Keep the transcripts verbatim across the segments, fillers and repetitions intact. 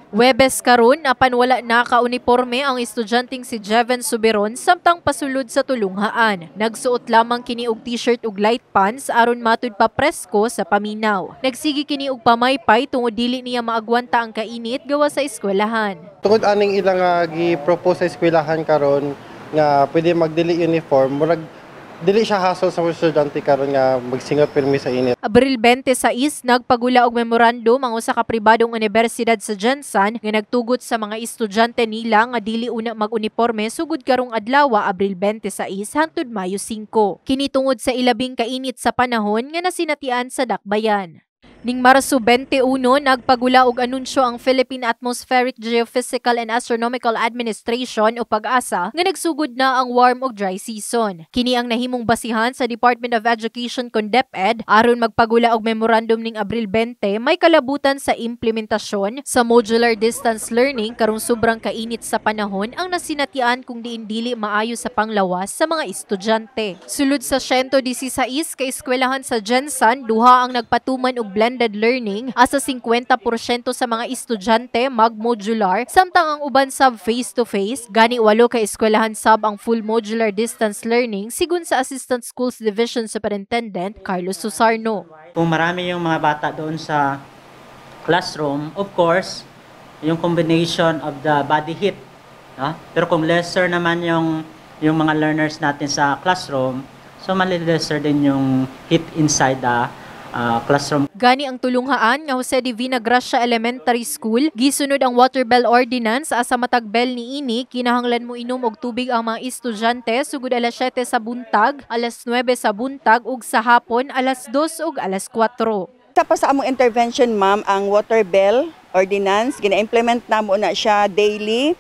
Webes karon apan wala naka-uniporme ang estudyanteng si Jeven Suberon samtang pasulod sa tulunghaan. Nagsuot lamang kini og t-shirt ug light pants aron matud pa presko sa paminaw. Nagsigi kini og pamaypay tungod dili niya maagwanta ang kainit gawa sa eskwelahan. Tungod aning ilang uh, gi-propose sa eskwelahan karon nga pwede magdili uniform, murag dili siya hassle sa mga estudyante karon nga magsingot pirmi sa init. Abril twenty-sais nagpagula og memorandum ang usa ka pribadong universidad sa Jensan nga nagtugot sa mga estudyante nila nga dili una mag-uniporme sugod karong adlaw Abril twenty-sais hangtod Mayo five. Kini tungod sa ilabing kainit sa panahon nga nasinatian sa dakbayan. Ning Marso twenty-one, nagpagula og anunsyo ang Philippine Atmospheric Geophysical and Astronomical Administration o PAGASA nga nagsugod na ang warm ug dry season. Kini ang nahimong basihan sa Department of Education kon DepEd aron magpagula og memorandum ning Abril twenty may kalabutan sa implementasyon sa modular distance learning karong sobrang kainit sa panahon ang nasinatian kung diin dili maayo sa panglawas sa mga estudyante. Sulod sa one hundred sixteen ka eskwelahan sa Jensan, duha ang nagpatuman og blended learning asa fifty percent sa mga estudyante mag-modular samtang ang uban sab face-to-face. Gani walo ka eskwelahan sab ang full modular distance learning sigun sa Assistant Schools Division Superintendent Carlos Susarno. Kung marami yung mga bata doon sa classroom, of course, yung combination of the body heat. No? Pero kung lesser naman yung, yung mga learners natin sa classroom, so mali-lesser din yung heat inside the Uh, classroom. Gani ang tulunghaan nga Jose Divina Gracia Elementary School, gisunod ang water bell ordinance asa matag bell niini kinahanglan mo inom og tubig ang mga estudyante sugod alas siyete sa buntag, alas nuwebe sa buntag ug sa hapon alas dos ug alas kwatro. Sa pa sa among intervention ma'am ang water bell ordinance gina-implement namo na siya daily.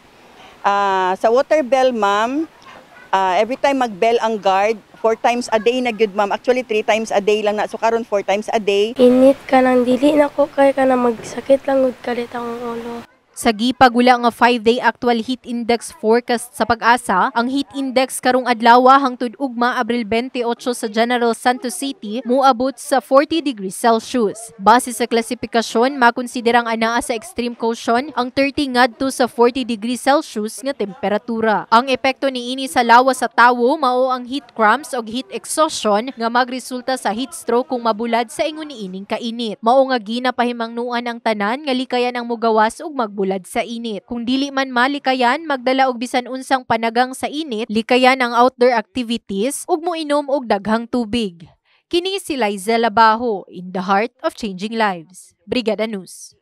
Uh, sa water bell ma'am, uh, every time mag-bell ang guard, four times a day na gyud ma'am. Actually three times a day lang na. So karon four times a day. Init ka nang dili na ko kay ka na magsakit lang ug kalit ang ulo. Sa gipagula nga five-day actual heat index forecast sa PAGASA, ang heat index karong adlaw hangtod ugma Abril twenty-eight sa General Santos City moabot sa forty degrees Celsius. Base sa klasifikasyon, makonsiderang anaa sa extreme caution ang thirty ngadto sa forty degrees Celsius nga temperatura. Ang epekto niini sa lawas sa tawo mao ang heat cramps o heat exhaustion nga magresulta sa heat stroke kung mabulad sa ingon niining kainit. Mao nga ginapahimangnuan ang tanan nga likayan ang mugawas ug magbulad sa init. Kung dili man malikayan, magdala og bisan unsang panagang sa init, likayan ang outdoor activities ug moinom og daghang tubig. Kini si Liza Labajo in the heart of changing lives. Brigada News.